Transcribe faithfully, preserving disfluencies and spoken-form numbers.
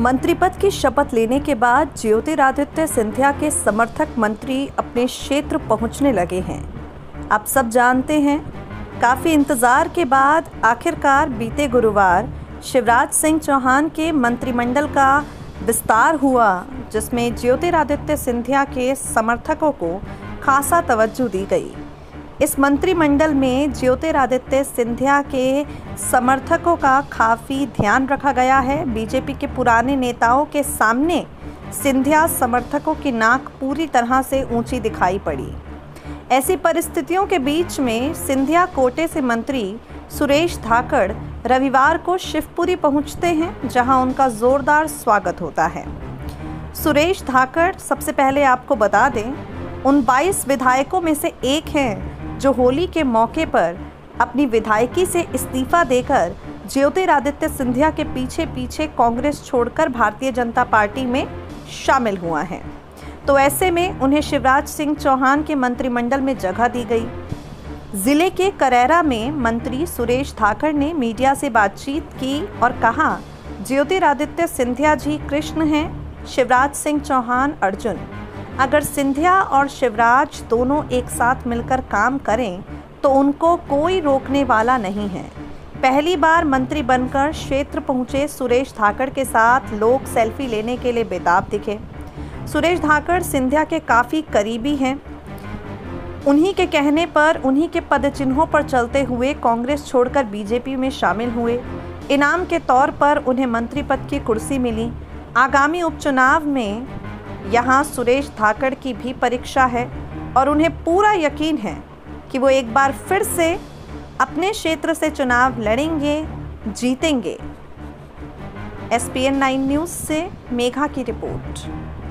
मंत्री पद की शपथ लेने के बाद ज्योतिरादित्य सिंधिया के समर्थक मंत्री अपने क्षेत्र पहुंचने लगे हैं। आप सब जानते हैं, काफ़ी इंतज़ार के बाद आखिरकार बीते गुरुवार शिवराज सिंह चौहान के मंत्रिमंडल का विस्तार हुआ, जिसमें ज्योतिरादित्य सिंधिया के समर्थकों को खासा तवज्जो दी गई। इस मंत्रिमंडल में ज्योतिरादित्य सिंधिया के समर्थकों का काफ़ी ध्यान रखा गया है। बीजेपी के पुराने नेताओं के सामने सिंधिया समर्थकों की नाक पूरी तरह से ऊंची दिखाई पड़ी। ऐसी परिस्थितियों के बीच में सिंधिया कोटे से मंत्री सुरेश धाकड़ रविवार को शिवपुरी पहुंचते हैं, जहां उनका जोरदार स्वागत होता है। सुरेश धाकड़, सबसे पहले आपको बता दें, उन बाईस विधायकों में से एक हैं जो होली के मौके पर अपनी विधायकी से इस्तीफा देकर ज्योतिरादित्य सिंधिया के पीछे पीछे कांग्रेस छोड़कर भारतीय जनता पार्टी में शामिल हुआ है। तो ऐसे में उन्हें शिवराज सिंह चौहान के मंत्रिमंडल में जगह दी गई। जिले के करैरा में मंत्री सुरेश धाकड़ ने मीडिया से बातचीत की और कहा, ज्योतिरादित्य सिंधिया जी कृष्ण हैं, शिवराज सिंह चौहान अर्जुन। अगर सिंधिया और शिवराज दोनों एक साथ मिलकर काम करें तो उनको कोई रोकने वाला नहीं है। पहली बार मंत्री बनकर क्षेत्र पहुंचे सुरेश धाकड़ के साथ लोग सेल्फी लेने के लिए बेताब दिखे। सुरेश धाकड़ सिंधिया के काफ़ी करीबी हैं। उन्हीं के कहने पर, उन्हीं के पदचिन्हों पर चलते हुए कांग्रेस छोड़कर बीजेपी में शामिल हुए। इनाम के तौर पर उन्हें मंत्री पद की कुर्सी मिली। आगामी उपचुनाव में यहाँ सुरेश धाकड़ की भी परीक्षा है और उन्हें पूरा यकीन है कि वो एक बार फिर से अपने क्षेत्र से चुनाव लड़ेंगे, जीतेंगे। S P N nine news से मेघा की रिपोर्ट।